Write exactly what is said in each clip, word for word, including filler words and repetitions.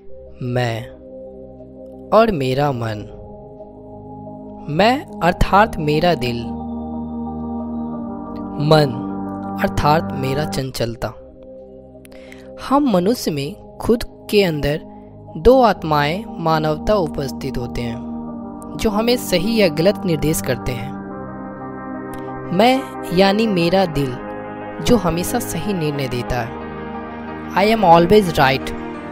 मैं और मेरा मन। मैं अर्थात मेरा दिल, मन अर्थात मेरा चंचलता। हम मनुष्य में खुद के अंदर दो आत्माएं मानवता उपस्थित होते हैं जो हमें सही या गलत निर्देश करते हैं। मैं यानी मेरा दिल जो हमेशा सही निर्णय देता है। I am always right.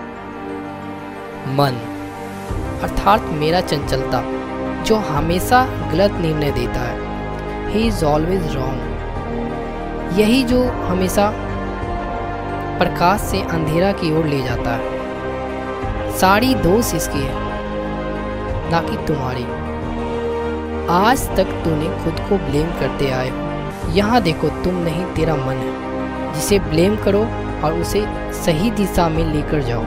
मन अर्थात मेरा चंचलता जो हमेशा गलत निर्णय देता है। He is always wrong. यही जो हमेशा प्रकाश से अंधेरा की ओर ले जाता है। सारी दोष इसकी है, ना कि तुम्हारी। आज तक तूने खुद को ब्लेम करते आए हो। यहाँ देखो, तुम नहीं, तेरा मन है जिसे ब्लेम करो और उसे सही दिशा में लेकर जाओ।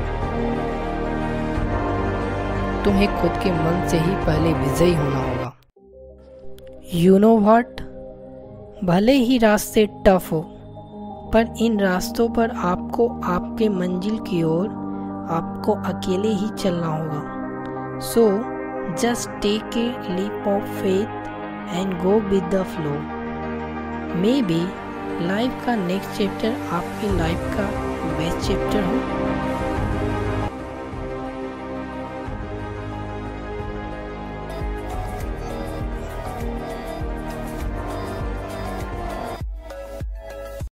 तुम्हें खुद के मन से ही पहले विजयी होना होगा। यू नो व्हाट, भले ही रास्ते टफ हो, पर इन रास्तों पर आपको आपके मंजिल की ओर आपको अकेले ही चलना होगा। So just take a leap of faith and go with the flow. Maybe life लाइफ का नेक्स्ट चैप्टर आपकी लाइफ का बेस्ट चैप्टर हो।